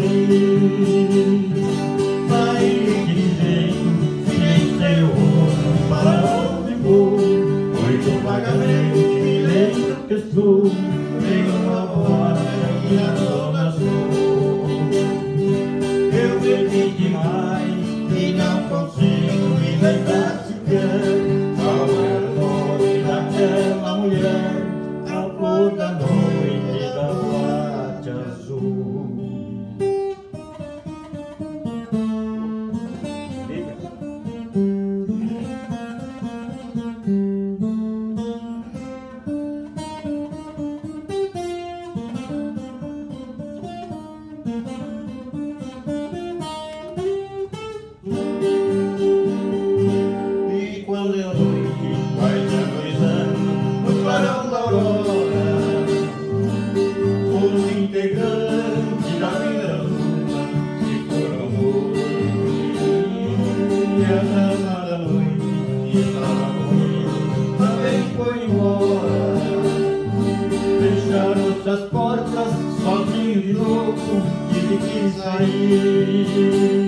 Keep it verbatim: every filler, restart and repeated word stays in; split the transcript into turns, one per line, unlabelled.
Saí dizendo, silenciei o rosto, para onde vou? Muito vagamente me lembro que estou em uma porta e a dona sou. Eu bebi demais e não consigo me lembrar sequer qual era o nome daquela mulher, a flor da noite da parte azul. E quando eu noite vai se anoitando no clarão da aurora, os integrantes da vida luna se foram hoje, e a dama da noite que estava comigo também foi embora. Fecharam-se as portas, sozinho de novo, tive que sair.